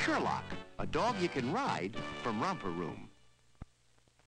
Sherlock, a dog you can ride from Romper Room.